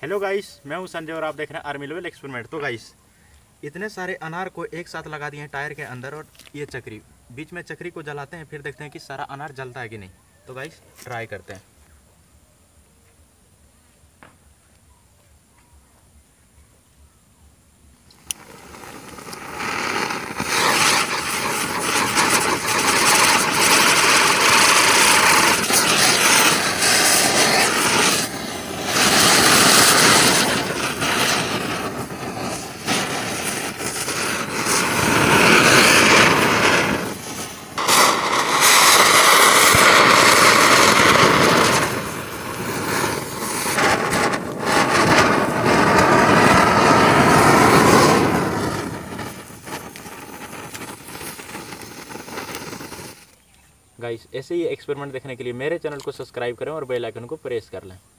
Hello guys, मैं हूं संजय और आप देख रहे हैं आर्मी लेवल एक्सपेरिमेंट। तो गाइस, इतने सारे अनार को एक साथ लगा दिए हैं टायर के अंदर, और ये चक्री बीच में चक्री को जलाते हैं, फिर देखते हैं कि सारा अनार जलता है कि नहीं। तो गाइस ट्राई करते हैं। गाइस, ऐसे ही एक्सपेरिमेंट देखने के लिए मेरे चैनल को सब्सक्राइब करें और बेल आइकन को प्रेस कर लें।